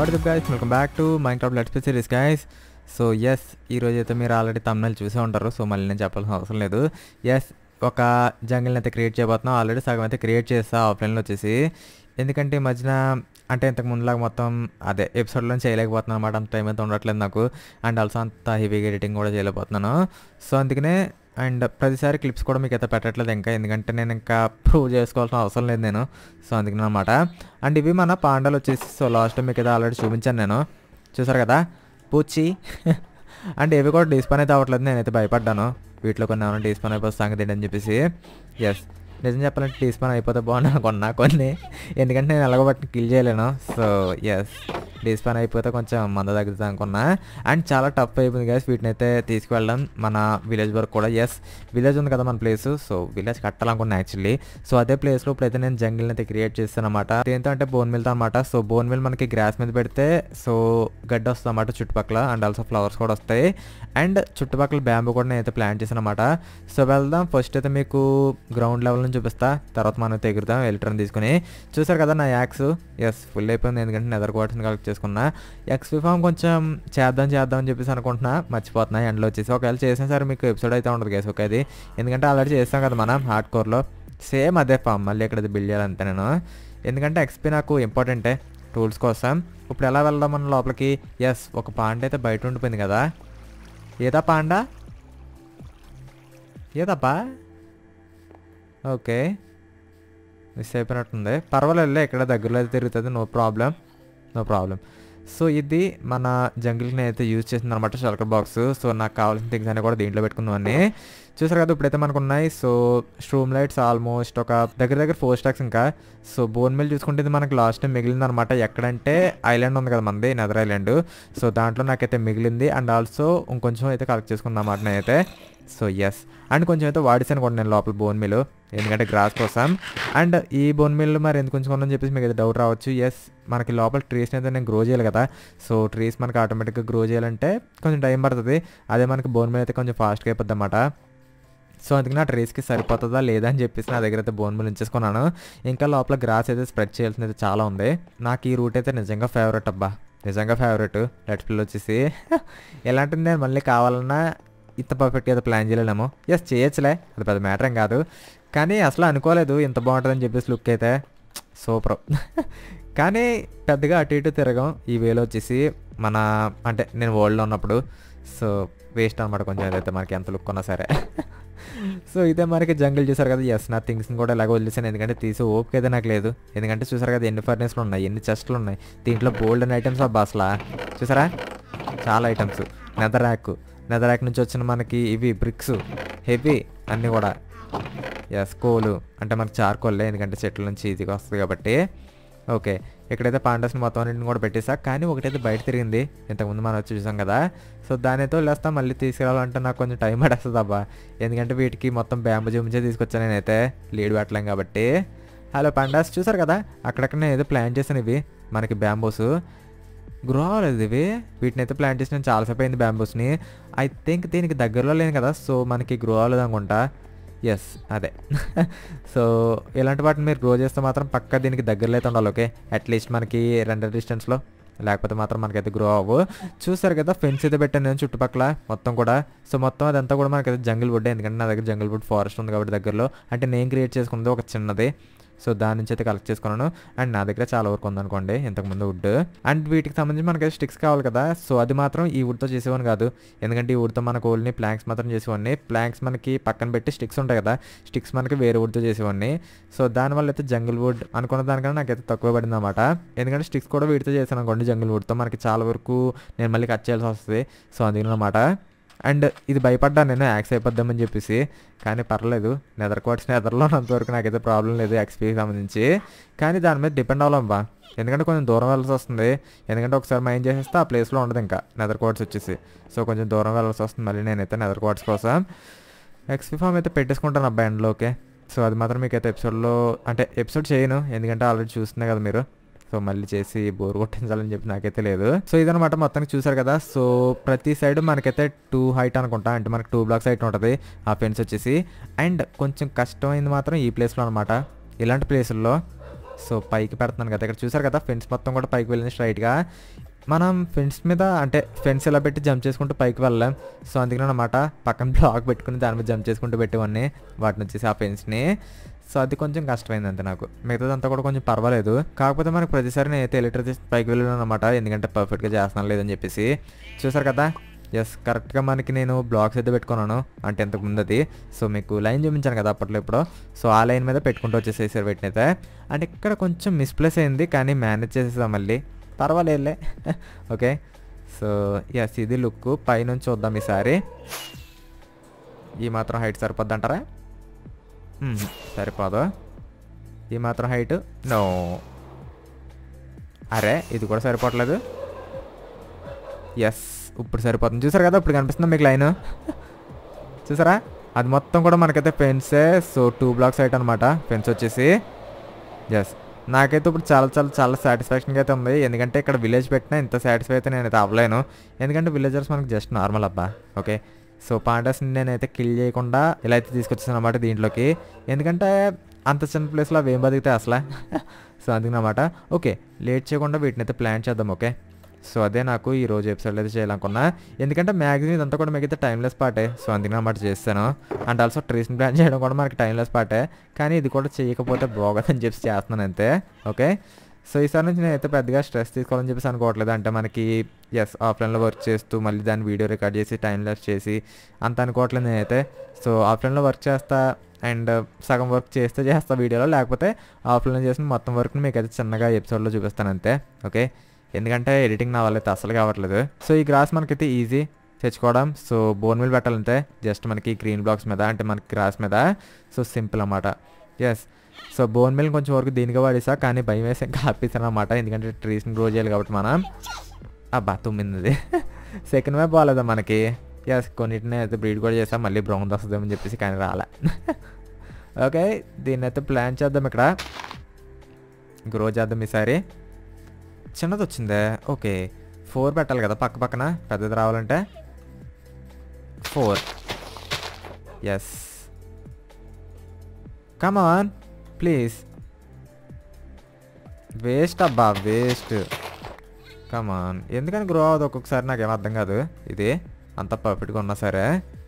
What up guys, welcome back to Minecraft let's play series guys. So yes, ఈరోజు అయితే మీరు already thumbnail చూసే ఉంటారు. సో మళ్ళీ నేను చెప్పాల్సిన అవసరం లేదు. ఎస్, ఒక జంగిల్ని అయితే క్రియేట్ చేయబోతున్నాం. ఆల్రెడీ సగం అయితే క్రియేట్ చేస్తా ఆఫ్లైన్లో వచ్చేసి. ఎందుకంటే ఈ మధ్యన అంటే ఇంతకు ముందులాగా మొత్తం అదే ఎపిసోడ్లో చేయలేకపోతున్నాను అనమాట. అంత టైం అయితే ఉండట్లేదు నాకు. అండ్ ఆల్సో అంత హెవీగా ఎడిటింగ్ కూడా చేయలేకపోతున్నాను. సో అందుకనే అండ్ ప్రతిసారి క్లిప్స్ కూడా మీకు అయితే పెట్టట్లేదు ఇంకా, ఎందుకంటే నేను ఇంకా ప్రూవ్ చేసుకోవాల్సిన అవసరం లేదు నేను. సో అందుకని అనమాట. అండ్ ఇవి మన పాండాలు వచ్చేసి సో లాస్ట్ టైం మీకు అయితే ఆల్రెడీ చూపించాను నేను, చూసారు కదా పూచి. అండ్ ఇవి కూడా డిస్పాన్ అయితే అవ్వట్లేదు, నేనైతే భయపడ్డాను వీటిలో కొన్ని ఏమైనా డిస్పాన్ అయిపోతే సంగతి ఏంటని చెప్పేసి. ఎస్, నిజం చెప్పాలంటే డిస్పాన్ అయిపోతే బాగుంది అనుకున్నా కొన్ని, ఎందుకంటే నేను ఎలాగోబట్టి కిల్ చేయలేను. సో ఎస్, డిస్పాన్ అయిపోతే కొంచెం మంద తగ్గుతుంది అనుకున్నా. అండ్ చాలా టఫ్ అయిపోయింది గైస్ వీటిని అయితే తీసుకువెళ్ళడం మన విలేజ్ వరకు కూడా. ఎస్, విలేజ్ ఉంది కదా మన ప్లేస్, సో విలేజ్ కట్టాలనుకున్నా యాక్చువల్లీ. సో అదే ప్లేస్లో ఇప్పుడైతే నేను జంగిల్ని అయితే క్రియేట్ చేస్తాను అనమాట. దేంతో అంటే బోన్ మిల్తో అనమాట. సో బోన్ మిల్ మనకి గ్రాస్ మీద పెడితే సో గడ్డి వస్తుంది అన్నమాట చుట్టుపక్కల, అండ్ ఆల్సో ఫ్లవర్స్ కూడా వస్తాయి. అండ్ చుట్టుపక్కల బ్యాంబూ కూడా నేనైతే ప్లాంట్ చేశాను అనమాట. సో వెళ్దాం, ఫస్ట్ అయితే మీకు గ్రౌండ్ లెవెల్ నుంచి చూపిస్తా, తర్వాత మనం ఎగురుతాం ఎలిట్రన్ తీసుకుని. చూసారు కదా నా యాక్స్, ఎస్ ఫుల్ అయిపోయింది ఎందుకంటే నెదర్ క్వార్టర్స్ని కలెక్ట్ చేసుకున్నా. ఎక్స్పీ ఫామ్ కొంచెం చేద్దాం అని చెప్పేసి అనుకుంటున్నా, మర్చిపోతున్నా ఎండ్లో వచ్చేసి. ఒకవేళ చేసినా సరే మీకు ఎపిసోడ్ అయితే ఉండదు గైస్. ఓకే, అది ఎందుకంటే ఆల్రెడీ చేస్తాం కదా మనం హార్డ్ కోర్లో, సేమ్ అదే ఫామ్ మళ్ళీ ఇక్కడ బిల్డ్ చేయాలంతే నేను. ఎందుకంటే ఎక్స్పీ నాకు ఇంపార్టెంటే టూల్స్ కోసం. ఇప్పుడు ఎలా వెళ్దాం మన లోపలికి? ఎస్, ఒక పాండా అయితే బయట ఉండిపోయింది కదా. ఏదా పాండా? ఏదబ్బా? ఓకే, మిస్ అయిపోయినట్టుంది. పర్వాలేదు, ఇక్కడ దగ్గరలో అయితే తిరుగుతుంది, నో ప్రాబ్లం. సో ఇది మన జంగిల్ని అయితే యూజ్ చేసింది అనమాట షెల్టర్ బాక్స్. సో నాకు కావాల్సిన థింగ్స్ అన్నీ కూడా దీంట్లో పెట్టుకుందామని. చూసారు కదా ఇప్పుడైతే మనకు ఉన్నాయి. సో స్ట్రూమ్ లైట్స్ ఆల్మోస్ట్ ఒక దగ్గర 4 స్టాక్స్ ఇంకా. సో బోన్ మిల్ చూసుకుంటే ఇది మనకి లాస్ట్ టైం మిగిలింది అనమాట. ఎక్కడంటే ఐలాండ్ ఉంది కదా మనది, నెదర్ ఐలాండ్. సో దాంట్లో నాకైతే మిగిలింది. అండ్ ఆల్సో ఇంకొంచెం అయితే కలెక్ట్ చేసుకుందాం అన్నమాట నేనైతే. సో ఎస్, అండ్ కొంచెం అయితే వాడిసాను కూడా నేను లోపల బోన్ మిల్, ఎందుకంటే గ్రాస్ కోసం. అండ్ ఈ బోన్ మిల్ మరి ఎందుకు ఉంచుకున్నాను అని చెప్పేసి మీకు అయితే డౌట్ రావచ్చు. ఎస్, మనకి లోపల ట్రీస్ని అయితే నేను గ్రో చేయాలి కదా. సో ట్రీస్ మనకి ఆటోమేటిక్గా గ్రో చేయాలంటే కొంచెం టైం పడుతుంది. అదే మనకి బోన్ మిల్ అయితే కొంచెం ఫాస్ట్గా అయిపోద్ది అన్నమాట. సో అందుకే నా ట్రీస్కి సరిపోతుందా లేదా అని చెప్పేసి నా దగ్గర అయితే బోన్ మిల్ ఉంచేసుకున్నాను. ఇంకా లోపల గ్రాస్ అయితే స్ప్రెడ్ చేయాల్సింది అయితే చాలా ఉంది. నాకు ఈ రూట్ అయితే నిజంగా ఫేవరెట్ అబ్బా, నిజంగా ఫేవరెట్. లెట్స్ ప్లే వచ్చేసి ఎలాంటిది నేను మళ్ళీ కావాలన్నా ఇంత పర్ఫెక్ట్గా అయితే ప్లాన్ చేయలేము. ఎస్ చేయొచ్చులే, అది పెద్ద మ్యాటర్ ఏం కాదు. కానీ అసలు అనుకోలేదు ఇంత బాగుంటుందని చెప్పేసి లుక్ అయితే సూపర్. కానీ పెద్దగా అటు ఇటు తిరగం ఈ వేలో వచ్చేసి మన, అంటే నేను వరల్డ్లో ఉన్నప్పుడు. సో వేస్ట్ అనమాట కొంచెం ఏదైతే మనకి ఎంత లుక్ ఉన్నా సరే. సో ఇదే మనకి జంగిల్ చూసారు కదా. ఎస్, నా థింగ్స్ని కూడా ఇలాగ వదిలేసాను, ఎందుకంటే తీసే ఓపిక అయితే నాకు లేదు. ఎందుకంటే చూసారు కదా ఎన్ని ఫర్నేస్లు ఉన్నాయి, ఎన్ని చెస్ట్లు ఉన్నాయి, దీంట్లో బోల్డ్ అని ఐటమ్స్ అబ్బా అసలు. చూసారా చాలా ఐటమ్స్. నెదర్ ర్యాక్ నుంచి వచ్చిన మనకి ఇవి బ్రిక్స్ హెవీ అన్నీ కూడా. ఎస్, కోలు అంటే మనకి చార్కోల్లే, ఎందుకంటే చెట్ల నుంచి ఈజీగా వస్తుంది కాబట్టి. ఓకే, ఇక్కడైతే పాండాస్ని మొత్తం అన్నింటిని కూడా పెట్టేసా. కానీ ఒకటైతే బయట తిరిగింది, ఇంతకుముందు మనం వచ్చి చూసాం కదా. సో దానితో వెళ్ళేస్తా, మళ్ళీ తీసుకురావాలంటే నాకు కొంచెం టైం పడేస్తుంది అబ్బా, ఎందుకంటే వీటికి మొత్తం బ్యాంబు చూపించే తీసుకొచ్చాను నేనైతే, లీడ్ పెట్టలేం కాబట్టి. హలో పాండాస్, చూసారు కదా అక్కడక్కడ నేను ఏదో ప్లాన్ చేశాను. ఇవి మనకి బ్యాంబూస్ గ్రో అవ్వలేదు ఇవి, వీటిని అయితే ప్లాన్ చేసి నేను చాలాసేపు అయింది బ్యాంబూస్ని. ఐ థింక్ దీనికి దగ్గరలో లేను కదా, సో మనకి గ్రో అవ్వలేదు అనుకుంటా. ఎస్ అదే. సో ఇలాంటి వాటిని మీరు గ్రో చేస్తే మాత్రం పక్కా దీనికి దగ్గరలో అయితే ఉండాలి. ఓకే, అట్లీస్ట్ మనకి రెండర్ డిస్టెన్స్లో, లేకపోతే మాత్రం మనకైతే గ్రో అవ్వు. చూసారు కదా ఫెన్స్ అయితే పెట్టాను నేను చుట్టుపక్కల మొత్తం కూడా. సో మొత్తం అదంతా కూడా మనకైతే జంగిల్ వుడ్, ఎందుకంటే నా దగ్గర జంగిల్ వుడ్ ఫారెస్ట్ ఉంది కాబట్టి దగ్గరలో, అంటే నేను క్రియేట్ చేసుకున్నది ఒక చిన్నది. సో దాని నుంచి అయితే కలెక్ట్ చేసుకున్నాను. అండ్ నా దగ్గర చాలా వరకు ఉందనుకోండి ఇంతకుముందు వుడ్. అండ్ వీటికి సంబంధించి మనకైతే స్టిక్స్ కావాలి కదా. సో అది మాత్రం ఈ వుడ్తో చేసేవాని కాదు, ఎందుకంటే ఈ వుడ్తో మనకు ఓన్లీ ప్లాంక్స్ మాత్రం చేసేవాడిని. ప్లాంక్స్ మనకి పక్కన పెట్టి స్టిక్స్ ఉంటాయి కదా, స్టిక్స్ మనకి వేరే వుడ్తో చేసేవాడిని. సో దానివల్ల అయితే జంగిల్ వుడ్ అనుకున్న దానికన్నా నాకైతే తక్కువ పడింది అనమాట. ఎందుకంటే స్టిక్స్ కూడా వీటితో చేశాను అనుకోండి జంగిల్ వుడ్తో, మనకి చాలా వరకు నేను మళ్ళీ కట్ చేయాల్సి వస్తుంది. సో అందుకనమాట. అండ్ ఇది భయపడ్డా నేను యాక్స్ అయిపోద్దామని చెప్పేసి, కానీ పర్లేదు, నెదర్ క్వార్ట్స్ నెదర్లో ఉన్నంతవరకు నాకైతే ప్రాబ్లం లేదు ఎక్స్పీకి సంబంధించి. కానీ దాని మీద డిపెండ్ అవ్వాలమ్మా, ఎందుకంటే కొంచెం దూరం వెళ్ళాల్సి వస్తుంది. ఎందుకంటే ఒకసారి మైండ్ చేసేస్తే ఆ ప్లేస్లో ఉండదు ఇంకా నెదర్ క్వార్ట్స్ వచ్చేసి. సో కొంచెం దూరం వెళ్ళాల్సి వస్తుంది మళ్ళీ నేనైతే నెదర్ క్వార్ట్స్ కోసం. ఎక్స్పీ ఫామ్ అయితే పెట్టేసుకుంటాను అబ్బాయి ఎండ్లో. ఓకే, సో అది మాత్రం మీకైతే ఎపిసోడ్లో అంటే ఎపిసోడ్ చేయను, ఎందుకంటే ఆల్రెడీ చూస్తున్నా కదా మీరు. సో మళ్ళీ చేసి బోర్ కొట్టించాలని చెప్పి నాకైతే లేదు. సో ఇదనమాట మొత్తానికి చూసారు కదా. సో ప్రతి సైడ్ మనకైతే 2 హైట్ అనుకుంటా, అంటే మనకి 2 బ్లాక్స్ హైట్ ఉంటుంది ఆ ఫెన్స్ వచ్చేసి. అండ్ కొంచెం కష్టమైంది మాత్రం ఈ ప్లేస్లో అనమాట. ఇలాంటి ప్లేసుల్లో సో పైకి పెడుతున్నాను కదా, ఇక్కడ చూసారు కదా ఫెన్స్ మొత్తం కూడా పైకి వెళ్ళింది స్ట్రైట్గా. మనం ఫెన్స్ మీద అంటే ఫెన్స్ ఇలా పెట్టి జంప్ చేసుకుంటూ పైకి వెళ్ళాం. సో అందుకనే అన్నమాట పక్కన బ్లాక్ పెట్టుకుని దాని మీద జంప్ చేసుకుంటూ పెట్టేవాడిని వాటిని వచ్చేసి ఆ ఫెన్స్ని. సో అది కొంచెం కష్టమైంది అంతే నాకు, మిగతాదంతా కూడా కొంచెం పర్వాలేదు. కాకపోతే మనకు ప్రతిసారి నేనైతే ఎలక్ట్రిసిటీ పైకి వెళ్ళాను అనమాట, ఎందుకంటే పర్ఫెక్ట్గా చేస్తున్నాను లేదని చెప్పేసి. చూసారు కదా, ఎస్ కరెక్ట్గా మనకి నేను బ్లాక్స్ అయితే పెట్టుకున్నాను అంటే ఇంతకు ముందు అది. సో మీకు లైన్ చూపించాను కదా అప్పట్లో ఇప్పుడు, సో ఆ లైన్ మీద పెట్టుకుంటూ వచ్చేసేసారు వీటినైతే. అంటే ఇక్కడ కొంచెం మిస్ప్లేస్ అయింది కానీ మేనేజ్ చేసేసాం మళ్ళీ, పర్వాలేదులే. ఓకే సో ఎస్ ఇది లుక్ పైనుంచి చూద్దాం ఈసారి. ఈ మాత్రం హైట్ సరిపోద్ది అంటారా? సరిపోదు ఈ మాత్రం హైట్, నో. అరే ఇది కూడా సరిపోవట్లేదు. ఎస్ ఇప్పుడు సరిపోతుంది, చూసారు కదా ఇప్పుడు కనిపిస్తుందా మీకు లైన్? చూసారా అది మొత్తం కూడా మనకైతే ఫెన్సే. సో 2 బ్లాక్స్ హైట్ అనమాట ఫెన్స్ వచ్చేసి. ఎస్ నాకైతే ఇప్పుడు చాలా చాలా చాలా సాటిస్ఫాక్షన్గా అయితే ఉంది, ఎందుకంటే ఇక్కడ విలేజ్ పెట్టినా ఇంత సాటిస్ఫై అయితే నేనైతే అవ్వలేను, ఎందుకంటే విలేజర్స్ మనకు జస్ట్ నార్మల్ అబ్బా. ఓకే సో పాండాస్ని నేనైతే కిల్ చేయకుండా ఇలా అయితే తీసుకొచ్చాను అనమాట దీంట్లోకి, ఎందుకంటే అంత చిన్న ప్లేస్లో అవి ఏం బతికితే అసలు. సో అందుకనమాట. ఓకే లేట్ చేయకుండా వీటిని అయితే ప్లాన్ చేద్దాం. ఓకే సో అదే నాకు ఈ రోజు ఎపిసోడ్లో అయితే చేయాలనుకున్నా, ఎందుకంటే మ్యాక్సిమం ఇదంతా కూడా మీకు అయితే టైమ్లెస్ పార్టే. సో అందుకని అన్నమాట చేస్తాను. అండ్ ఆల్సో ట్రీస్ని ప్లాన్ చేయడం కూడా మనకి టైమ్లెస్ పార్టే, కానీ ఇది కూడా చేయకపోతే బాగోదని చెప్పి చేస్తున్నాను అంతే. ఓకే సో ఈసారి నుంచి నేనైతే పెద్దగా స్ట్రెస్ తీసుకోవాలని చెప్పేసి అనుకోవట్లేదు, అంటే మనకి ఎస్ ఆఫ్లైన్లో వర్క్ చేస్తూ మళ్ళీ దాన్ని వీడియో రికార్డ్ చేసి టైమ్లెస్ చేసి అంత అనుకోవట్లేదు నేనైతే. సో ఆఫ్లైన్లో వర్క్ చేస్తా అండ్ సగం వర్క్ చేస్తా వీడియోలో, లేకపోతే ఆఫ్లైన్లో చేసిన మొత్తం వర్క్ని మీకు అయితే చిన్నగా ఎపిసోడ్లో చూపిస్తాను అంతే. ఓకే ఎందుకంటే ఎడిటింగ్ నా వల్ల అయితే అసలు కావట్లేదు. సో ఈ గ్రాస్ మనకైతే ఈజీ తెచ్చుకోవడం. సో బోన్ మిల్ పెట్టాలంటే జస్ట్ మనకి గ్రీన్ బ్లాక్స్ మీద అంటే మనకి గ్రాస్ మీద. సో సింపుల్ అన్నమాట. ఎస్ సో బోన్ మిల్ కొంచెం వరకు దీనిగా వాడేసా, కానీ భయం వేసి ఇంకా ఆపేసాను అనమాట, ఎందుకంటే ట్రీస్ని గ్రో చేయాలి కాబట్టి మనం. అబ్బా తుమ్మింది. సెకండ్ వైపు బాగాలేదా మనకి. ఎస్ కొన్నిటిని అయితే బ్రీడ్ కూడా చేసాం, మళ్ళీ బ్రౌన్ వస్తుందేమని చెప్పేసి, కానీ రాలే. ఓకే దీన్ని అయితే ప్లాన్ చేద్దాం, ఇక్కడ గ్రో చేద్దాం ఈసారి. చిన్నది వచ్చిందే. ఓకే 4 పెట్టాలి కదా పక్క పక్కన, పెద్దది రావాలంటే 4. Yes come on please. వేస్ట్ అబ్బా వేస్ట్. కమాన్ ఎందుకని గ్రో అవ్వదు ఒక్కొక్కసారి, నాకేం అర్థం కాదు ఇది అంత పర్ఫెక్ట్గా ఉన్నా సరే.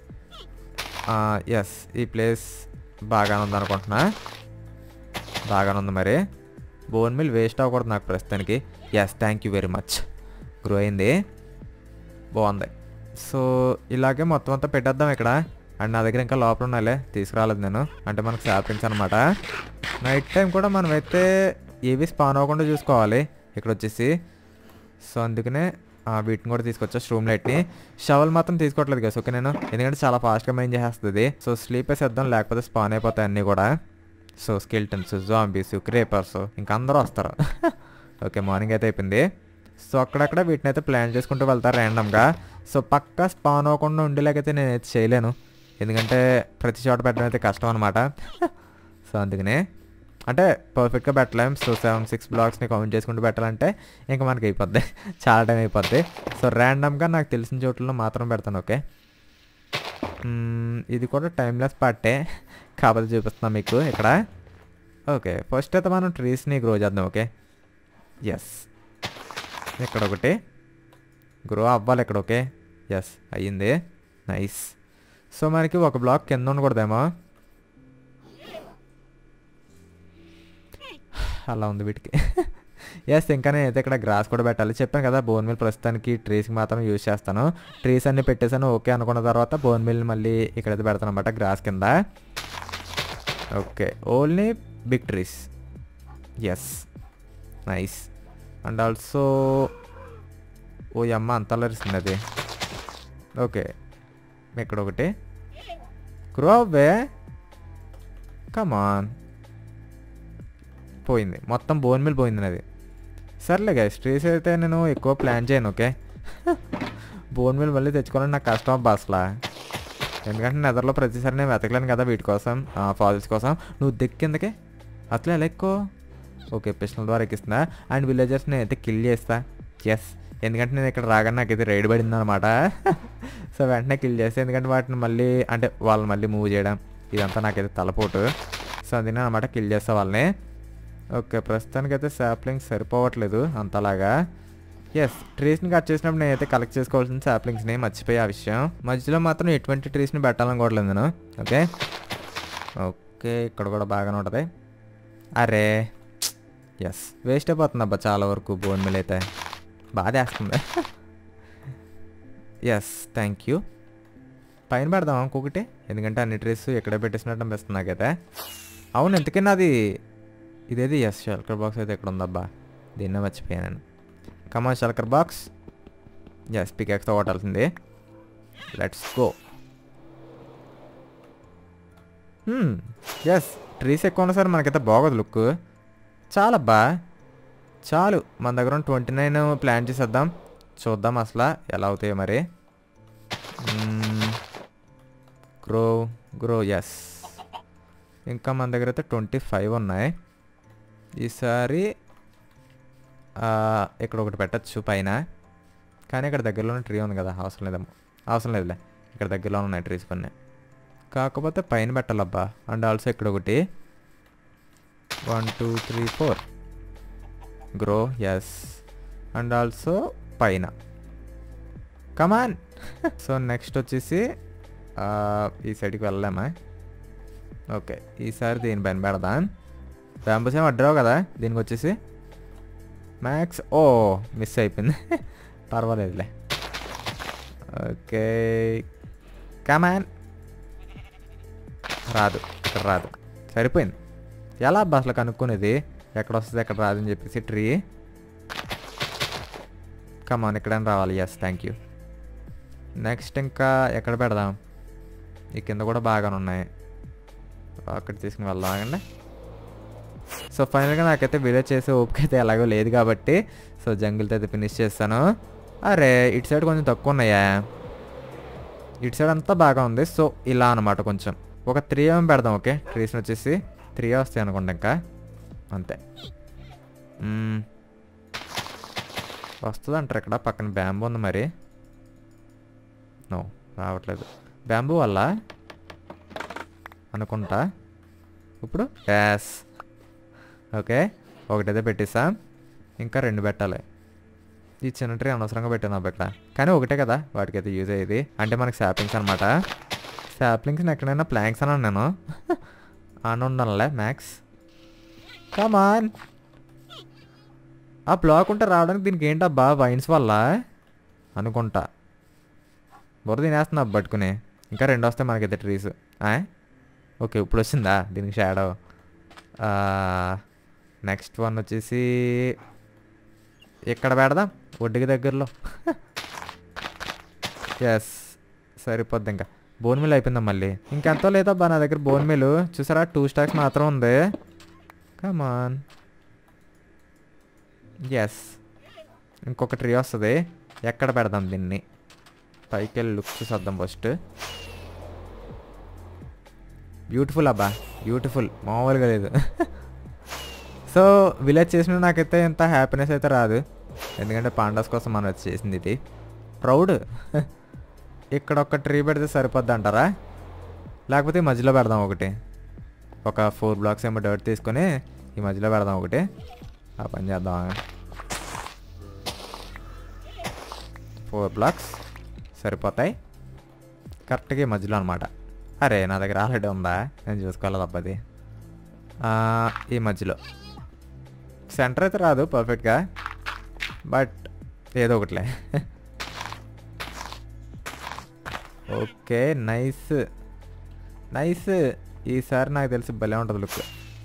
ఎస్ ఈ ప్లేస్ బాగానే ఉందనుకుంటున్నా, బాగానే ఉంది. మరి బోన్ మిల్ వేస్ట్ అవ్వకూడదు నాకు ప్రస్తుతానికి. Yes thank you very much, grow అయింది బాగుంది. సో ఇలాగే మొత్తం అంతా పెట్టేద్దాం ఇక్కడ. అండ్ నా దగ్గర ఇంకా లోపల ఉన్నాయిలే, తీసుకురాలేదు నేను, అంటే మనకు శాపింగ్స్ అనమాట. నైట్ టైం కూడా మనమైతే ఏవి స్పాన్ అవ్వకుండా చూసుకోవాలి ఇక్కడ వచ్చేసి. సో అందుకనే వీటిని కూడా తీసుకొచ్చా, స్ట్రూమ్ లైట్ని. షవల్ మాత్రం తీసుకోవట్లేదు కదా ఓకే నేను, ఎందుకంటే చాలా ఫాస్ట్గా మైండ్ చేస్తుంది. సో స్లీప్ వేసేద్దాం, లేకపోతే స్పాన్ అయిపోతాయి అన్నీ కూడా. సో స్కెల్టన్స్, జాంబీస్, క్రేపర్స్ ఇంకా అందరూ వస్తారు. ఓకే మార్నింగ్ అయితే అయిపోయింది. సో అక్కడక్కడ వీటిని అయితే ప్లాన్ చేసుకుంటూ వెళ్తారు ర్యాండమ్గా. సో పక్కా స్పాన్ అవ్వకుండా ఉండేలాగైతే నేనైతే చేయలేను, ఎందుకంటే ప్రతి చోట పెట్టడం అయితే కష్టం అనమాట. సో అందుకనే అంటే పర్ఫెక్ట్గా పెట్టలేం. సో 7-6 బ్లాక్స్ని కౌంట్ చేసుకుంటూ పెట్టాలంటే ఇంకా మనకి అయిపోద్ది, చాలా టైం అయిపోద్ది. సో ర్యాండమ్గా నాకు తెలిసిన చోట్లలో మాత్రం పెడతాను. ఓకే ఇది కూడా టైమ్లెస్ పార్టే కాకపోతే చూపిస్తున్నాం మీకు ఇక్కడ. ఓకే ఫస్ట్ అయితే మనం ట్రీస్ని గ్రో చేద్దాం. ఓకే ఎస్ ఇక్కడ ఒకటి గ్రో అవ్వాలి ఇక్కడ. ఓకే ఎస్ అయ్యింది, నైస్. సో మనకి ఒక బ్లాక్ కింద ఉండకూడదేమో, అలా ఉంది వీటికి. ఎస్ ఇంకా నేనైతే ఇక్కడ గ్రాస్ కూడా పెట్టాలి. చెప్పాను కదా బోన్ మిల్ ప్రస్తుతానికి ట్రీస్కి మాత్రం యూజ్ చేస్తాను. ట్రీస్ అన్నీ పెట్టేసాను ఓకే అనుకున్న తర్వాత బోన్ మిల్ మళ్ళీ ఇక్కడైతే పెడతాను అనమాట గ్రాస్ కింద. Okay only big trees. Yes nice. And also ఓ అమ్మ అంత అలరిస్తుంది అది. ఓకే ఇక్కడ ఒకటి గ్రో అవ్వే, కమాన్. పోయింది మొత్తం బోన్ మిల్ పోయింది అది. సర్లే గైస్ ట్రీస్ అయితే నేను ఎక్కువ ప్లాన్ చేయను. ఓకే బోన్ మిల్ మళ్ళీ తెచ్చుకోవాలని నాకు కష్టం అబ్బా అసలు, ఎందుకంటే నెదర్లో ప్రతిసారి నేను వెతకలేను కదా వీటి కోసం, ఫాల్స్ కోసం. నువ్వు దిక్కిందకే అసలు ఎలా ఎక్కువ. ఓకే పిస్టల్ ద్వారా ఎక్కిస్తున్నా. అండ్ విలేజర్స్ని అయితే కిల్ చేస్తా. ఎస్ ఎందుకంటే నేను ఇక్కడ రాగానే నాకైతే రైడ్ పడింది అనమాట. సో వెంటనే కిల్ చేస్తే, ఎందుకంటే వాటిని మళ్ళీ అంటే వాళ్ళని మళ్ళీ మూవ్ చేయడం ఇదంతా నాకైతే తలపోటు. సో అందుకనే అనమాట కిల్ చేస్తా వాళ్ళని. ఓకే, ప్రస్తుతానికైతే సాప్లింగ్స్ సరిపోవట్లేదు అంతలాగా. ఎస్, ట్రీస్ని కట్ చేసినప్పుడు నేనైతే కలెక్ట్ చేసుకోవాల్సిన సాప్లింగ్స్ని మర్చిపోయే ఆ విషయం. మధ్యలో మాత్రం ఎటువంటి ట్రీస్ని పెట్టాలనుకోవట్లేదు నేను. ఓకే ఓకే, ఇక్కడ కూడా బాగానే ఉంటుంది. అరే ఎస్, వేస్ట్ అయిపోతుంది అబ్బా చాలా వరకు బోన్ మిల్ అయితే. బాధేస్తుంది. Yes, thank you. పైన పెడదాం ఇంకొకటి, ఎందుకంటే అన్ని ట్రీస్ ఎక్కడే పెట్టేసినట్టు అనిపిస్తుంది నాకైతే. అవును, ఎందుకన్నా అది ఇదేది. ఎస్, షెల్కర్ బాక్స్ అయితే ఎక్కడ ఉందబ్బా, దీన్నే మర్చిపోయాను నేను. కమా షెల్కర్ బాక్స్. ఎస్, పికాక్స్తో కొట్టాల్సింది. Let's go. ఎస్, ట్రీస్ ఎక్కువ ఉన్నా సరే మనకైతే బాగోదు లుక్. చాలబ్బా చాలు. మన దగ్గర 29 ప్లాన్ చేసేద్దాం, చూద్దాం అసలు ఎలా అవుతాయో మరి. Grow grow. ఎస్, ఇంకా మన దగ్గర అయితే 25 ఉన్నాయి. ఈసారి ఇక్కడ ఒకటి పెట్టచ్చు పైన, కానీ ఇక్కడ దగ్గరలోనే ట్రీ ఉంది కదా, అవసరం లేదులే. ఇక్కడ దగ్గరలో ఉన్నాయి ట్రీస్ కొన్ని, కాకపోతే పైన పెట్టాలబ్బా. అండ్ ఆల్సో ఇక్కడ ఒకటి 1 2 3 4 గ్రో. ఎస్, అండ్ ఆల్సో పైన. కమాన్. సో నెక్స్ట్ వచ్చేసి ఈ సైడ్కి వెళ్ళామా. ఓకే, ఈసారి దీని పైన పెడదాం. బ్యాంబూస్ ఏమి అడ్డావు కదా దీనికి వచ్చేసి మ్యాక్స్. ఓ మిస్ అయిపోయింది. పర్వాలేదులే. Okay come on. రాదు, ఇక్కడ రాదు. సరిపోయింది. ఎలా అబ్బా అసలు కనుక్కునేది ఎక్కడ వస్తుంది ఎక్కడ రాదని చెప్పేసి. ట్రీ కమాన్, ఎక్కడైనా రావాలి. Yes, thank you. నెక్స్ట్ ఇంకా ఎక్కడ పెడదాం. ఈ కింద కూడా బాగానే ఉన్నాయి, అక్కడ తీసుకుని వెళ్దాం ఆగండి. సో ఫైనల్గా నాకైతే విలేజ్ చేసే ఓపిక అయితే ఎలాగో లేదు కాబట్టి సో జంగిల్తో అయితే ఫినిష్ చేస్తాను. అరే ఇటు సైడ్ కొంచెం తక్కువ ఉన్నాయా, ఇటు సైడ్ అంతా బాగా ఉంది. సో ఇలా అనమాట, కొంచెం ఒక 3 పెడదాం. ఓకే, ట్రీస్ని వచ్చేసి 3 వస్తాయి అనుకోండి, ఇంకా అంతే. వస్తుంది అంటారు. ఇక్కడ పక్కన బ్యాంబూ ఉంది మరి. నో, రావట్లేదు. బ్యాంబూ వల్ల అనుకుంటా ఇప్పుడు. యాస్, ఓకే, ఒకటైతే పెట్టేసాం, ఇంకా 2 పెట్టాలి. ఈ చిన్న ట్రీ అనవసరంగా పెట్టాను అబ్బా ఇక్కడ, కానీ ఒకటే కదా వాటికైతే యూజ్ అయ్యేది. అంటే మనకి సాప్లింగ్స్ అనమాట. సాప్లింగ్స్ని ఎక్కడైనా ప్లాంక్స్ అన్నాను నేను. అని ఉండాలే మ్యాక్స్. కమాన్. ఆ బ్లాక్ ఉంటే రావడానికి దీనికి ఏంటబ్బా, వైన్స్ వల్ల అనుకుంటా. బుర్ర తినేస్తున్నా పట్టుకుని. ఇంకా 2 వస్తాయి మనకైతే ట్రీస్. ఓకే, ఇప్పుడు వచ్చిందా దీనికి షాడో. నెక్స్ట్ వన్ వచ్చేసి ఇక్కడ పెడదాం, ఒడ్డుకి దగ్గరలో. ఎస్, సరిపోద్ది. ఇంకా బోన్ మిల్ అయిపోయిందా మళ్ళీ. ఇంకెంతో లేదబ్బా నా దగ్గర బోన్ మిల్. చూసారా 2 స్టాక్స్ మాత్రం ఉంది. కమాన్. ఎస్, ఇంకొక ట్రీ వస్తుంది. ఎక్కడ పెడదాం దీన్ని, పైకి వెళ్ళి లుక్ చూసేద్దాం ఫస్ట్. బ్యూటిఫుల్ అబ్బా, బ్యూటిఫుల్, మామూలుగా లేదు. సో విలేజ్ చేసిన నాకైతే ఎంత హ్యాపీనెస్ అయితే రాదు, ఎందుకంటే పాండాస్ కోసం మనం వచ్చి చేసింది ఇది. ప్రౌడ్. ఇక్కడ ఒక ట్రీ పెడితే సరిపోద్ది అంటారా, లేకపోతే ఈ మధ్యలో పెడదాం ఒకటి. ఒక 4 బ్లాక్స్ ఏమో డర్ట్ తీసుకొని ఈ మధ్యలో పెడదాం ఒకటి. ఆ పని చేద్దాం. 4 బ్లాక్స్ సరిపోతాయి కరెక్ట్గా ఈ మధ్యలో అనమాట. అరే నా దగ్గర ఆల్రెడీ ఉందా, నేను చూసుకోవాలి తప్పది. ఈ మధ్యలో సెంటర్ అయితే రాదు పర్ఫెక్ట్గా, బట్ ఏదో ఒకటిలే. Okay, nice nice. ఈసారి నాకు తెలిసి భలే ఉంటుంది లుక్.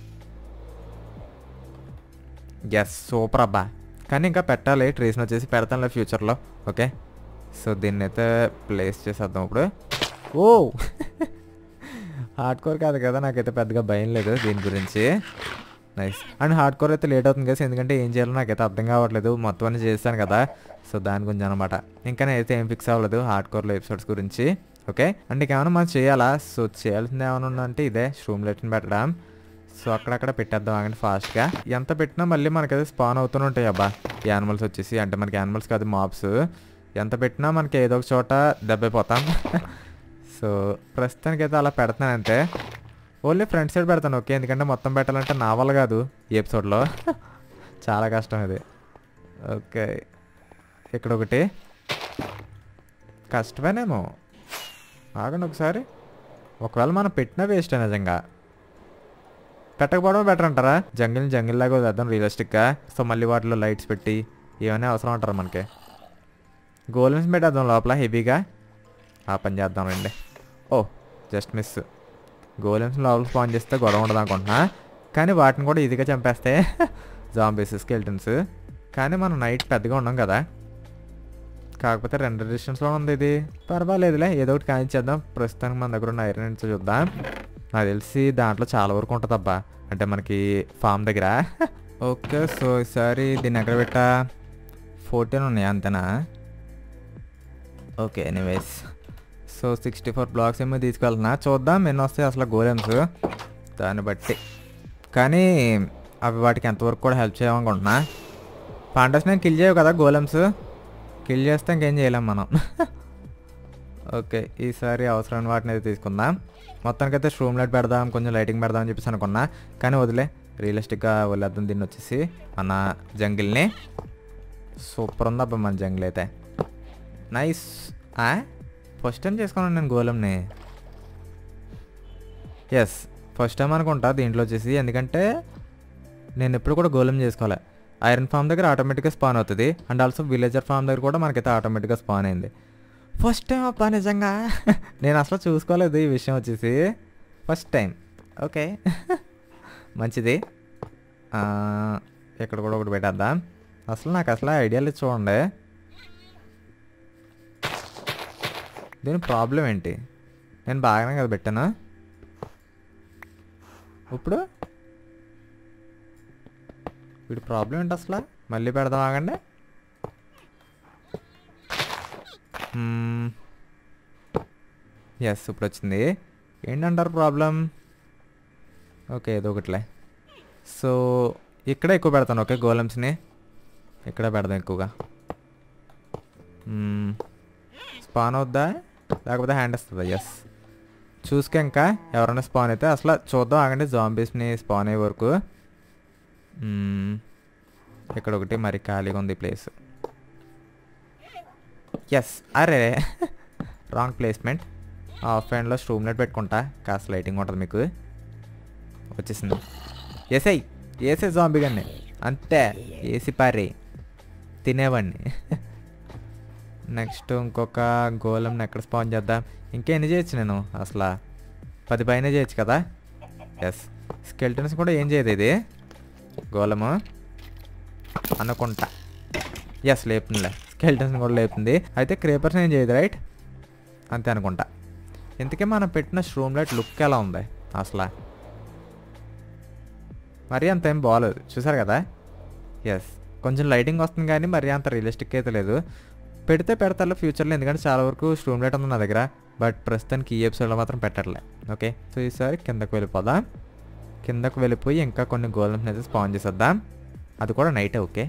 ఎస్, సూపర్ అబ్బా. కానీ ఇంకా పెట్టాలి ట్రీస్ని వచ్చేసి, పెడతానులే ఫ్యూచర్లో. ఓకే, సో దీన్ని అయితే ప్లేస్ చేసేద్దాం ఇప్పుడు. ఓ హార్డ్ కోర్ కాదు కదా, నాకైతే పెద్దగా భయం లేదు దీని గురించి. నైస్. అండ్ హార్డ్ కోర్ అయితే లేట్ అవుతుంది కదా, ఎందుకంటే ఏం చేయాలో నాకైతే అర్థం కావట్లేదు. మొత్తం అన్నీ చేస్తాను కదా, సో దాని గురించి అనమాట. ఇంకా నేనైతే ఏం ఫిక్స్ అవ్వలేదు హార్డ్ కోర్లో ఎపిసోడ్స్ గురించి. ఓకే, అంటే ఇంకేమైనా మనం చేయాలా. సో చేయాల్సింది ఏమైనా ఉందంటే ఇదే స్ట్రూమ్లెట్ని పెట్టడం. సో అక్కడక్కడ పెట్టేద్దాం ఆగండి ఫాస్ట్గా. ఎంత పెట్టినా మళ్ళీ మనకైతే స్పాన్ అవుతూనే ఉంటాయి అబ్బా ఈ యానిమల్స్ వచ్చేసి. అంటే మనకి యానిమల్స్ కాదు, మాబ్స్. ఎంత పెట్టినా మనకి ఏదో ఒక చోట దెబ్బైపోతాం. సో ప్రస్తుతానికైతే అలా పెడుతున్నానంటే. ఓన్లీ ఫ్రంట్ సైడ్ పెడతాను ఓకే, ఎందుకంటే మొత్తం పెట్టాలంటే నా వల్ల కాదు ఈ ఎపిసోడ్లో. చాలా కష్టం ఇది. ఓకే ఇక్కడ ఒకటి కష్టమేనేమో, ఆగండి ఒకసారి. ఒకవేళ మనం పెట్టినా వేస్ట్ నిజంగా, పెట్టకపోవడం బెటర్ అంటారా? జంగిల్ లాగా వదిలేద్దాం రియలిస్టిక్గా. సో మళ్ళీ వాటిలో లైట్స్ పెట్టి ఇవన్నీ అవసరం అంటారు మనకి. గోల్డెన్స్ పెట్టేద్దాం లోపల హెవీగా, ఆ పని చేద్దాం రండి. ఓ జస్ట్ మిస్. గోలెమ్స్ లోపల స్పాన్ చేస్తే గొడవ ఉండదు అనుకుంటున్నా, కానీ వాటిని కూడా ఈజీగా చంపేస్తే జాంబీస్ స్కెల్టన్స్. కానీ మనం నైట్ పెద్దగా ఉన్నాం కదా, కాకపోతే 2 డిస్టెన్స్లో ఉంది ఇది. పర్వాలేదులే, ఏదో ఒకటి కానిచ్చేద్దాం. ప్రస్తుతానికి మన దగ్గర ఉన్న ఐరన్ నుంచి చూద్దాం. నాకు తెలిసి దాంట్లో చాలా వరకు ఉంటుంది అబ్బా, అంటే మనకి ఫామ్ దగ్గర. ఓకే సో ఈసారి దీన్ని ఎక్కడ పెట్టా, 14 ఉన్నాయి అంతేనా? ఓకే ఎనీవేస్, సో 64 బ్లాక్స్ ఏమో తీసుకెళ్తున్నా, చూద్దాం ఎన్ని వస్తాయి అసలు గోలెమ్స్ దాన్ని బట్టి. కానీ అవి వాటికి ఎంతవరకు కూడా హెల్ప్ చేయమనుకుంటున్నా. పాండస్ నేను కిల్ చేయవు కదా గోలెమ్స్, కిల్ చేస్తే ఇంకేం చేయలేం మనం. ఓకే ఈసారి అవసరమైన వాటిని అయితే తీసుకుందాం. మొత్తానికైతే స్ట్రూమ్ లైట్ పెడదాం, కొంచెం లైటింగ్ పెడదాం అని చెప్పేసి అనుకున్నా, కానీ వదిలే రియలిస్టిక్గా వదిలేద్దాం దీన్ని వచ్చేసి మన జంగిల్ని. సూపర్ ఉంది అబ్బా మన జంగిల్ అయితే, నైస్. ఫస్ట్ టైం చేసుకున్నాను నేను గోలంని. ఎస్ ఫస్ట్ టైం అనుకుంటా దీంట్లో వచ్చేసి, ఎందుకంటే నేను ఎప్పుడు కూడా గోలం చేసుకోవాలి. ఐరన్ ఫామ్ దగ్గర ఆటోమేటిక్గా స్పాన్ అవుతుంది, అండ్ ఆల్సో విలేజర్ ఫామ్ దగ్గర కూడా మనకైతే ఆటోమేటిక్గా స్పాన్ అయింది. ఫస్ట్ టైం అబ్బా నిజంగా, నేను అసలు చూసుకోలేదు ఈ విషయం వచ్చేసి, ఫస్ట్ టైం. ఓకే మంచిది. ఇక్కడ కూడా ఒకటి పెట్టేద్దాం. అసలు నాకు అసలు ఐడియా లేదు చూడండి. దీని ప్రాబ్లం ఏంటి, నేను బాగానే కదా పెట్టాను. ఇప్పుడు వీడి ప్రాబ్లం ఏంటి అసలు, మళ్ళీ పెడదాం ఆగండి. ఎస్ ఇప్పుడు వచ్చింది. ఏంటంటారు ప్రాబ్లం? ఓకే ఏదో ఒకటిలే. సో ఇక్కడ ఎక్కువ పెడతాను ఓకే, గోలమ్స్ని ఇక్కడ పెడదాం ఎక్కువగా. స్పాన్ అవుద్దా లేకపోతే హ్యాండ్ వస్తుందా? ఎస్ చూసుకే, ఇంకా ఎవరైనా స్పాన్ అయితే అసలు చూద్దాం ఆగండి, జాంబీస్ని స్పాన్ అయ్యే వరకు. ఇక్కడ ఒకటి మరి ఖాళీగా ఉంది ప్లేస్. ఎస్ అరే రాంగ్ ప్లేస్మెంట్. ఆఫ్ హ్యాండ్లో స్ట్రూమ్ లైట్ పెట్టుకుంటా, కాస్త లైటింగ్ ఉంటుంది మీకు. వచ్చేసింది. ఏసే జాంబీ గాన్ని అంతే, ఏసి పారి తినేవాడిని. నెక్స్ట్ ఇంకొక గోలంని ఎక్కడ స్పాన్ చేద్దాం? ఇంకెన్ని చేయొచ్చు నేను అసలు, 10 పైన చేయొచ్చు కదా. ఎస్ స్కెల్టన్స్ కూడా ఏం చేయదు ఇది గోలము అనుకుంటా. ఎస్ లేపుతుందిలే, స్కెల్టన్స్ కూడా లేపుతుంది. అయితే క్రేపర్స్ ఏం చేయదు రైట్, అంతే అనుకుంటా. ఇంతకీ మనం పెట్టిన స్ట్రూమ్ లైట్ లుక్ ఎలా ఉంది అసలు, మరీ అంత ఏం బాగోలేదు చూసారు కదా. ఎస్ కొంచెం లైటింగ్ వస్తుంది కానీ మరీ అంత రియలిస్టిక్ అయితే లేదు. పెడితే పెడతారు ఫ్యూచర్లో, ఎందుకంటే చాలా వరకు స్ట్రూమ్ లైట్ ఉంది నా దగ్గర, బట్ ప్రస్తుతానికి ఈ ఎపిసోడ్లో మాత్రం పెట్టట్లే. ఓకే సో ఈసారి కిందకు వెళ్ళిపోదాం. కిందకు వెళ్ళిపోయి ఇంకా కొన్ని గోల్డెన్స్ అయితే స్పాన్ చేసేద్దాం, అది కూడా నైటే. ఓకే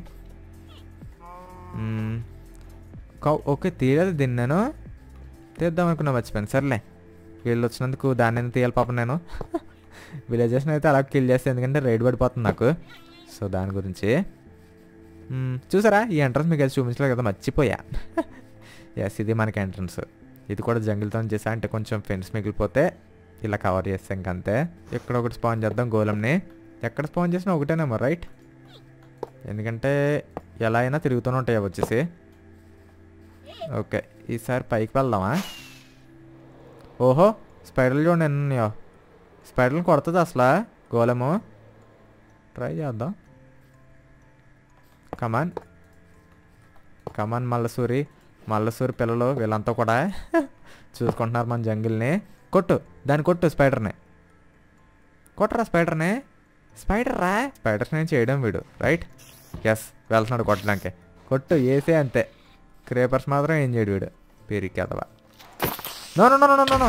ఓకే తీయలేదు దీన్ని, నేను తీద్దాం అనుకున్నా మర్చిపోయాను. సర్లే వీళ్ళు వచ్చినందుకు దాన్ని ఎందుకు తీయాలి పాపం నేను. విలేజెస్ని అయితే అలా కిల్ చేస్తే, ఎందుకంటే రైడ్ పడిపోతుంది నాకు. సో దాని గురించి చూసారా ఈ ఎంట్రన్స్ మీకు అది చూపించలేదు కదా, మర్చిపోయా. ఎస్ ఇది మనకి ఎంట్రన్స్, ఇది కూడా జంగిల్తో చేసా, అంటే కొంచెం ఫెన్స్ మిగిలిపోతే ఇలా కవర్ చేస్తాం ఇంకంతే. ఇక్కడ ఒకటి స్పాన్ చేద్దాం గోలంని. ఎక్కడ స్పాన్ చేసినా ఒకటేనేమో రైట్, ఎందుకంటే ఎలా అయినా తిరుగుతూనే ఉంటాయి అవి వచ్చేసి. ఓకే ఈసారి పైకి వెళ్దామా? ఓహో స్పైడర్లు చూడండి ఎన్ని ఉన్నాయో, స్పైడర్లు కొడుతుంది అసలు గోలము. ట్రై చేద్దాం. కమాన్ కమాన్ మల్లసూరి పిల్లలు వీళ్ళంతా కూడా చూసుకుంటున్నారు మన జంగిల్ని. కొట్టు దాన్ని, కొట్టు స్పైడర్ని, కొట్టరా స్పైడర్ని. స్పైడర్స్ నేను చేయడం వీడు రైట్. ఎస్ వెళ్తున్నాడు కొట్టడానికి, కొట్టు వేసే అంతే. క్రేపర్స్ మాత్రం ఏం చేయడు వీడు, పేరుకి అదవా. No no no no no no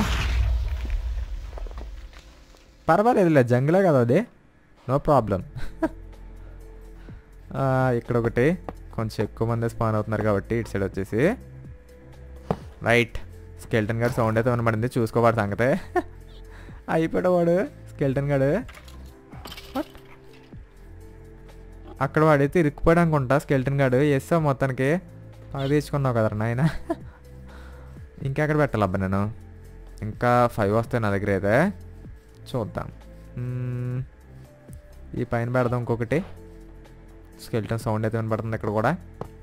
పర్వాలేదులే, జంగిలే కదా అది, నో ప్రాబ్లం. ఇక్కడ ఒకటి కొంచెం ఎక్కువ మంది స్పాన్ అవుతున్నారు కాబట్టి ఇటు సైడ్ వచ్చేసి రైట్. స్కెల్టన్ గారి సౌండ్ అయితే వినబడింది, చూసుకోవాడు సంగతే. అయిపోయాడు వాడు స్కెల్టన్ గాడు. అక్కడ వాడైతే ఇరుక్కుపోయాడు అనుకుంటా స్కెల్టన్ గాడు. వేస్తావు మొత్తానికి బాగా తీసుకున్నావు కదరా నాయన. ఇంకా ఎక్కడ పెట్టాలి అబ్బా నేను? ఇంకా 5 వస్తాయి నా దగ్గర అయితే. చూద్దాం. ఈ పైన పెడదాం ఇంకొకటి. స్కెల్టన్ సౌండ్ అయితే వినపడుతుంది ఇక్కడ కూడా.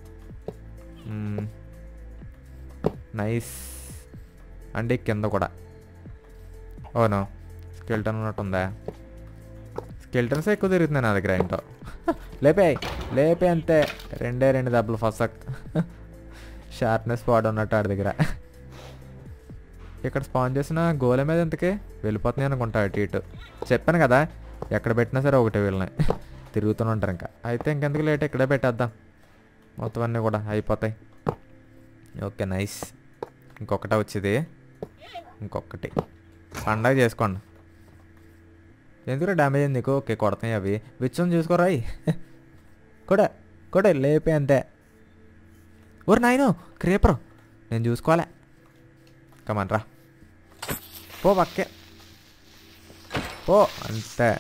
నైస్. అంటే కింద కూడా ఓనో స్కెల్టన్ ఉన్నట్టుందా? స్కెల్టన్స్ ఎక్కువ తిరుగుతున్నాయి నా దగ్గర. ఏంటో లేపే అంతే. 2 దెబ్బలు ఫసక్. షార్ప్నెస్ పాడు ఉన్నట్టు ఆడి దగ్గర. ఇక్కడ స్పాన్ చేసిన గోల మీద ఎంతకే వెళ్ళిపోతున్నాయి అనుకుంటా అటు ఇటు. చెప్పాను కదా ఎక్కడ పెట్టినా సరే ఒకటే వీళ్ళని తిరుగుతూనే ఉంటారు. ఇంకా అయితే ఇంకెందుకు లేట్ ఇక్కడే పెట్టేద్దాం. మొత్తం అన్నీ కూడా అయిపోతాయి. Okay nice. ఇంకొకటే వచ్చేది. ఇంకొకటి పండగ చేసుకోండి. ఎందుకు డ్యామేజ్ అయింది నీకు? ఓకే కొడతాయి అవి. విచ్చని చూసుకోరాయి కూడా లేపే అంతే. ఓరు నాయను క్రేపరు నేను చూసుకోవాలే. కమన్రా పో పక్కే పో అంతే.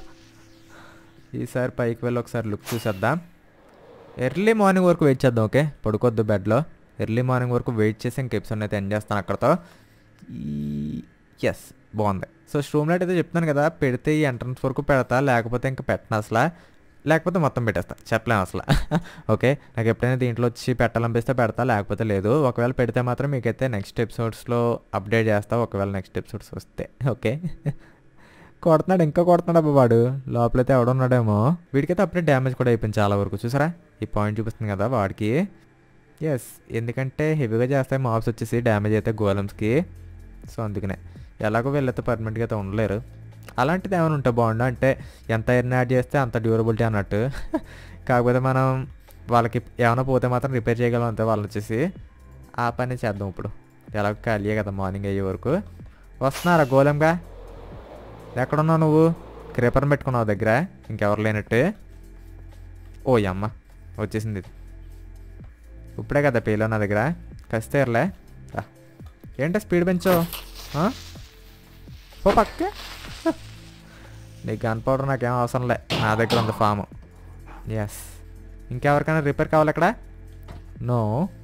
ఈసారి పైకి వెళ్ళి ఒకసారి లుక్ చూసేద్దాం. ఎర్లీ మార్నింగ్ వరకు వెయిట్ చేద్దాం. ఓకే పడుకోవద్దు బెడ్లో. ఎర్లీ మార్నింగ్ వరకు వెయిట్ చేసి ఇంక ఎపిసోడ్ అయితే ఎండ్ చేస్తాను అక్కడతో. ఎస్ బాగుంది. సో స్ట్రూమ్ లైట్ అయితే చెప్తాను కదా, పెడితే ఈ ఎంట్రన్స్ వరకు పెడతా, లేకపోతే ఇంకా పెట్టను అసలు, లేకపోతే మొత్తం పెట్టేస్తా. చెప్పలేము అసలు. ఓకే నాకు ఎప్పుడైనా దీంట్లో వచ్చి పెట్టాలనిపిస్తే పెడతా, లేకపోతే లేదు. ఒకవేళ పెడితే మాత్రం మీకైతే నెక్స్ట్ ఎపిసోడ్స్లో అప్డేట్ చేస్తా, ఒకవేళ నెక్స్ట్ ఎపిసోడ్స్ వస్తే. ఓకే కొడుతున్నాడు, ఇంకా కొడుతున్నాడు అబ్బా వాడు. లోపలైతే ఎవడున్నాడేమో. వీడికైతే అప్పుడే డ్యామేజ్ కూడా అయిపోయింది చాలా వరకు. చూసారా ఈ పాయింట్ చూపిస్తుంది కదా వాడికి. ఎస్ ఎందుకంటే హెవీగా చేస్తాయి మాబ్స్ వచ్చేసి డ్యామేజ్ అయితే గోలమ్స్కి. సో అందుకనే ఎలాగో వీళ్ళైతే పర్మనెంట్గా అయితే ఉండలేరు. అలాంటిది ఏమైనా ఉంటే బాగుండు. అంటే ఎంత ఐరన్ యాడ్ చేస్తే అంత డ్యూరబిలిటీ అన్నట్టు. కాకపోతే మనం వాళ్ళకి ఏమైనా పోతే మాత్రం రిపేర్ చేయగలం అంతే. వాళ్ళు వచ్చేసి ఆ పని చేద్దాం ఇప్పుడు. ఎలాగో ఖాళీయే కదా మార్నింగ్ అయ్యే వరకు. వస్తున్నారా గోలంగా? ఎక్కడున్నావు నువ్వు? క్రేపర్ని పెట్టుకున్నావు దగ్గర ఇంకెవరు లేనట్టు. ఓ అమ్మ వచ్చేసింది ఇది. ఇప్పుడే కదా పేలో నా దగ్గర. కస్తేర్లే ఏంటో స్పీడ్ పెంచో. ఓ పక్కే నీకు గన్ పౌడర్ నాకేం అవసరం లే, నా దగ్గర ఉంది ఫాము. ఎస్ ఇంకెవరికైనా రిపేర్ కావాలి అక్కడ? నో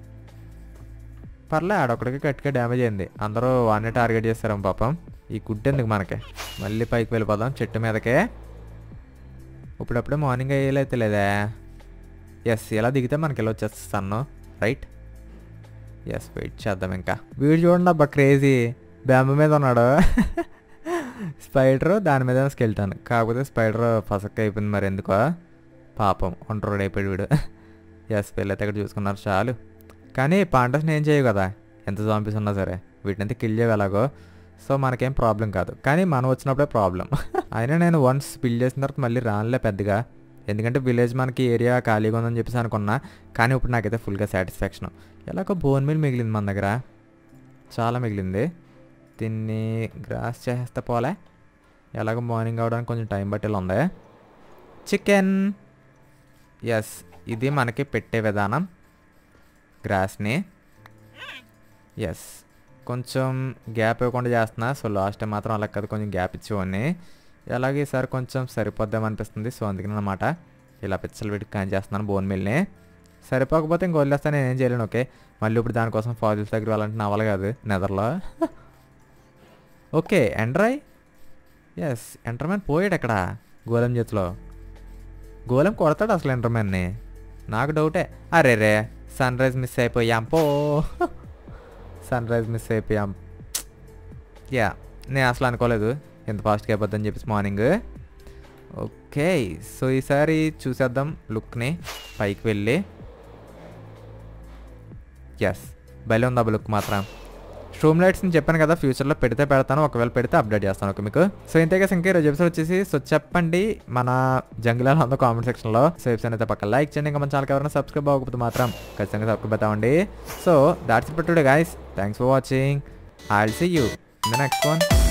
పర్లే ఆడొక్కడికి గట్టిగా డ్యామేజ్ అయింది. అందరూ వాడిని టార్గెట్ చేస్తారేమో పాపం. ఈ గుడ్ ఎందుకు మనకి? మళ్ళీ పైకి వెళ్ళిపోదాం చెట్టు మీదకే. ఇప్పుడప్పుడే మార్నింగ్ అయ్యేలైతే లేదా? ఎస్ ఇలా దిగితే మనకి ఇలా వచ్చేస్తుంది సన్ను రైట్. ఎస్ వెయిట్ చేద్దాం ఇంకా. వీడు చూడండి అబ్బా క్రేజీ బ్యాంబు మీద ఉన్నాడు. స్పైడర్ దాని మీద స్కెల్టాను. కాకపోతే స్పైడర్ ఫసక్ అయిపోయింది మరి ఎందుకో పాపం. ఒంటరి అయిపోయాడు వీడు. ఎస్ వీళ్ళైతే ఇక్కడ చూసుకున్నారు చాలు. కానీ పాండస్ని ఏం చేయవు కదా ఎంత జాంబీస్ ఉన్నా సరే. వీటినైతే కిల్ చేయవు ఎలాగో. సో మనకేం ప్రాబ్లం కాదు. కానీ మనం వచ్చినప్పుడే ప్రాబ్లం. అయినా నేను వన్స్ బిల్డ్ చేసిన తర్వాత మళ్ళీ రానులే పెద్దగా. ఎందుకంటే విలేజ్ మనకి ఏరియా ఖాళీగా ఉందని చెప్పేసి అనుకున్నా. కానీ ఇప్పుడు నాకైతే ఫుల్గా సాటిస్ఫాక్షన్. ఎలాగో బోన్ మీల్ మిగిలింది మన దగ్గర, చాలా మిగిలింది. దీన్ని గ్రాస్ చేస్తే పోలే. ఎలాగో మార్నింగ్ అవడానికి కొంచెం టైం పట్టేలా ఉంది. చికెన్ ఎస్ ఇది మనకి పెట్టే విధానం గ్రాస్ని. ఎస్ కొంచెం గ్యాప్ ఇవ్వకుండా చేస్తున్నా. సో లాస్ట్ టైం మాత్రం అలా కదా కొంచెం గ్యాప్ ఇచ్చేవాడిని. అలాగే ఈసారి కొంచెం సరిపోద్దామనిపిస్తుంది. సో అందుకని అన్నమాట ఇలా పిచ్చలు పెట్టి కాన్ చేస్తున్నాను బోన్ మిల్ని. సరిపోకపోతే ఇంక వదిలేస్తాను, నేనేం చేయలేను. ఓకే మళ్ళీ ఇప్పుడు దానికోసం ఫాజిల్స్ దగ్గర వెళ్ళాలంటే నవ్వాలి కాదు నెదర్లో. ఓకే ఎండ్రాయ్. ఎస్ ఎంటర్మ్యాన్ పోయాడు అక్కడ గోలం చేతిలో. గోలం కొడతాడు అసలు ఎంటర్మ్యాన్ని? నాకు డౌటే. అరే రే సన్ రైజ్ మిస్ అయిపోయాం పో. సన్ రైజ్ మిస్ అయిపోయాం. యా నేను అసలు అనుకోలేదు ఎంత ఫాస్ట్గా అయిపోద్దని చెప్పేసి మార్నింగ్. ఓకే సో ఈసారి చూసేద్దాం లుక్ని పైకి వెళ్ళి. ఎస్ భలే ఉంది ఆ లుక్ మాత్రం. స్ట్రూమ్ లైట్స్ని చెప్పాను కదా ఫ్యూచర్లో పెడితే పెడతాను, ఒకవేళ పెడితే అప్డేట్ చేస్తాను. ఓకే మీకు. సో ఇంతగా ఇంకా ఈరోజు ఎపిసోడ్ వచ్చేసి సో చెప్పండి మన జంగిల్ ఉందో కామెంట్ సెక్షన్లో. సో ఎపిసోడ్ అయితే పక్క లైక్ చేయండి. ఇంకా మన ఛానల్కి ఎవరైనా సబ్స్క్రైబ్ అవ్వకపోతే మాత్రం ఖచ్చితంగా సబ్స్క్రైబ్ అవుతామండి. So that's it for today guys. Thanks for watching. I will see you in the next one.